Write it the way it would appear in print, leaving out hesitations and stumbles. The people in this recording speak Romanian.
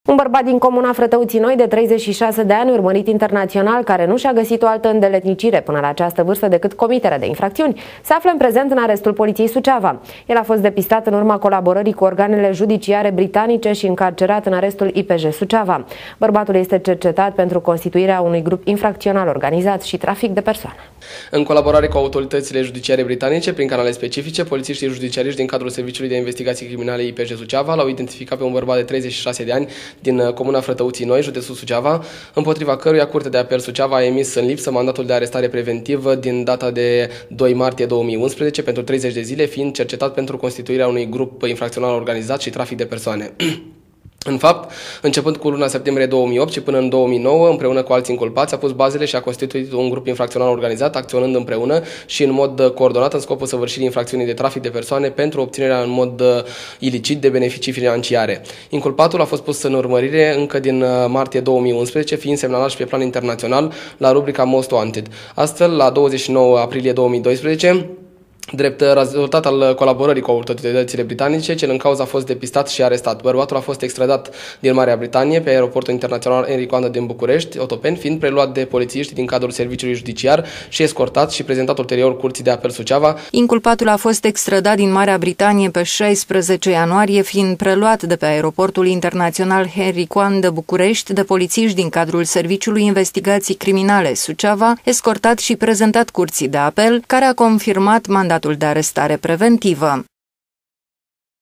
Un bărbat din comuna Frătăuții Noi, de 36 de ani, urmărit internațional, care nu și-a găsit o altă îndeletnicire până la această vârstă decât comiterea de infracțiuni, se află în prezent în arestul poliției Suceava. El a fost depistat în urma colaborării cu organele judiciare britanice și încarcerat în arestul IPJ Suceava. Bărbatul este cercetat pentru constituirea unui grup infracțional organizat și trafic de persoane. În colaborare cu autoritățile judiciare britanice, prin canale specifice, polițiștii judiciariști din cadrul Serviciului de Investigații Criminale IPJ Suceava l-au identificat pe un bărbat de 36 de ani din comuna Frătăuții Noi, județul Suceava, împotriva căruia Curtea de Apel Suceava a emis în lipsă mandatul de arestare preventivă din data de 2 martie 2011 pentru 30 de zile, fiind cercetat pentru constituirea unui grup infracțional organizat și trafic de persoane. În fapt, începând cu luna septembrie 2008 și până în 2009, împreună cu alți inculpați, a pus bazele și a constituit un grup infracțional organizat, acționând împreună și în mod coordonat în scopul săvârșirii infracțiunii de trafic de persoane pentru obținerea în mod ilicit de beneficii financiare. Inculpatul a fost pus în urmărire încă din martie 2011, fiind semnalat și pe plan internațional la rubrica Most Wanted. Astfel, la 29 aprilie 2012, drept rezultat al colaborării cu autoritățile britanice, cel în cauză a fost depistat și arestat. Bărbatul a fost extradat din Marea Britanie pe aeroportul internațional Henry Coandă din București, Otopeni, fiind preluat de polițiști din cadrul serviciului judiciar și escortat și prezentat ulterior Curții de Apel Suceava. Inculpatul a fost extradat din Marea Britanie pe 16 ianuarie, fiind preluat de pe aeroportul internațional Henry Coandă București de polițiști din cadrul Serviciului Investigații Criminale Suceava, escortat și prezentat Curții de Apel, care a confirmat mandatul de arestare preventivă.